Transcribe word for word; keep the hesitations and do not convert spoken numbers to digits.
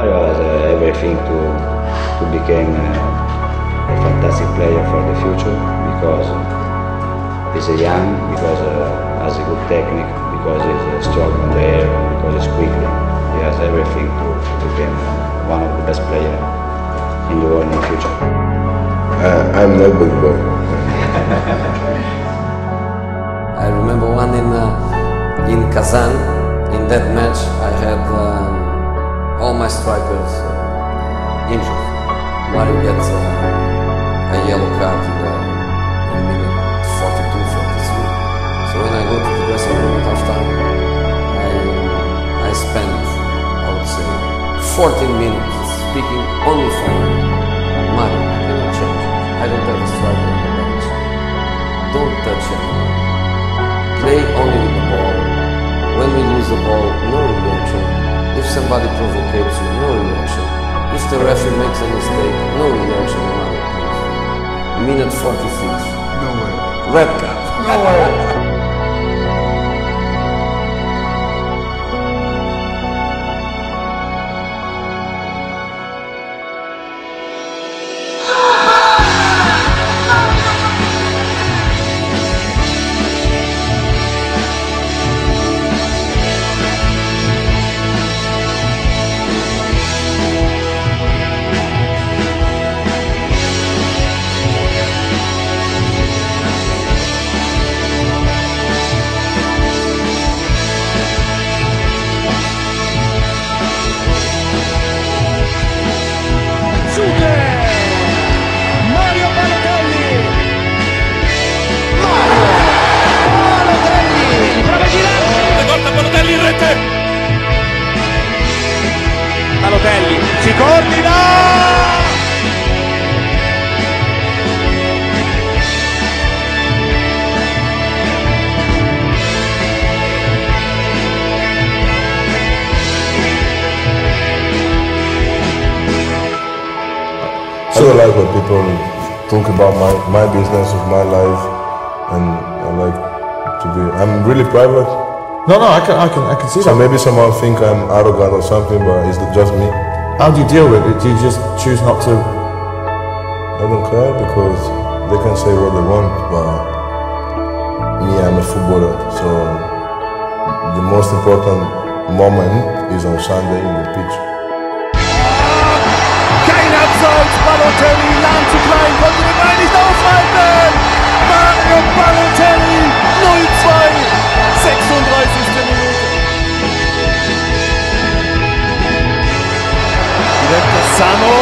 Mario has uh, everything to to become uh, a fantastic player for the future because he's a young, because uh, has a good technique, because he's uh, strong on the air, because he's quickly. He has everything to, to become one of the best players in the world in the future. Uh, I'm no big boy. I remember one in uh, in Kazan. In that match, I had um, all my strikers uh, injured. Mario gets uh, a yellow card in, the, in minute forty-two, forty-three. So when I go to the dressing room at halftime, I I spent, I would say, fourteen minutes speaking only for Mario. I cannot change. I don't have a striker on the bench. Don't touch anyone. Play only with the ball. When we lose the ball, no reaction. If somebody provocates you, no reaction. If the referee makes a mistake, no reaction. Minute forty-six. No way. Red card. No way. Balotelli, si coordina! I don't like when people talk about my, my business of my life, and I like to be, I'm really private. No, no, I can, I can, I can see So that. maybe someone think I'm arrogant or something, but it's just me. How do you deal with it? Do you just choose not to? I don't care because they can say what they want, but me, I'm a footballer, so the most important moment is on Sunday in the pitch. Kein Abseits, Balotelli, lang zu klein, konnte den Ball nicht aufhalten! Mario Balotelli, null zwei, sechsunddreißigste Minute. Direkt Sano.